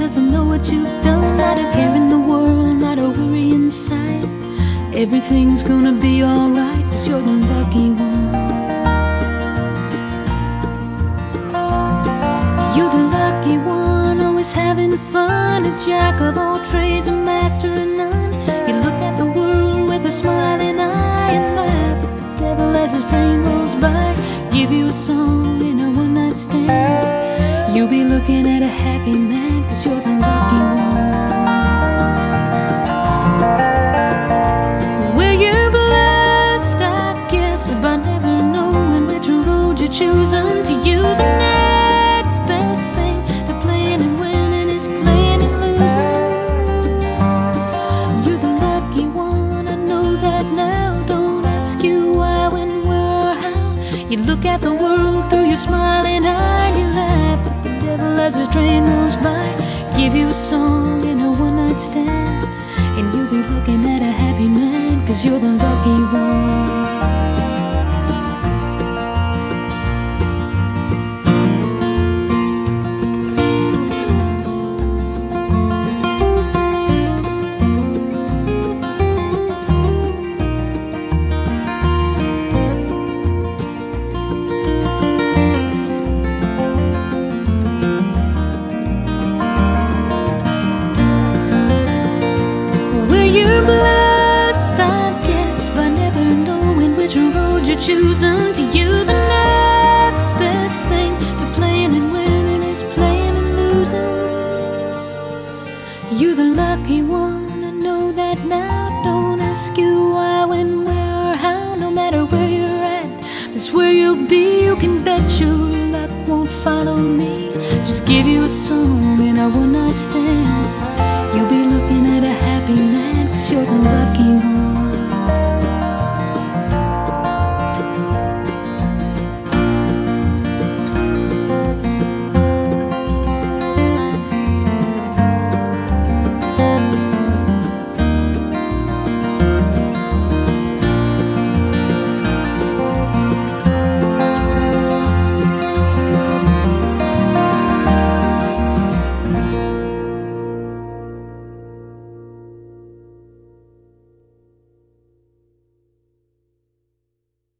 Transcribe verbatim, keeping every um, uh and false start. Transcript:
doesn't know what you've done. Not a care in the world, not a worry in sight. Everything's gonna be alright, 'cause you're the lucky one. You're the lucky one, always having fun. A jack of all trades, a master of none. You look at the world with a smiling eye and laugh at the devil as his train rolls by. Give you a song in a one-night stand. You'll be looking at a happy man, 'cause you're the lucky one. Well, you're blessed, I guess, by never knowing which road you're choosing. To you, the next best thing to playing and winning is playing and losing. You're the lucky one, I know that now. Don't ask you why, when, where, or how. You look at the world through your smiling eye and you laugh at the devil as his train rolls by. Give you a song in a one-night stand, and you'll be looking at a happy man, 'cause you're the lucky one. You're blessed, I guess, by never knowing which road you're choosing. To you, the next best thing to playing and winning is playing and losing. You're the lucky one, I know that now. Don't ask you why, when, where, or how. No matter where you're at, that's where you'll be. You can bet your luck won't follow me. Just give you a song and a one-night stand. You'll be looking at a happy man, 'cause you're the lucky one.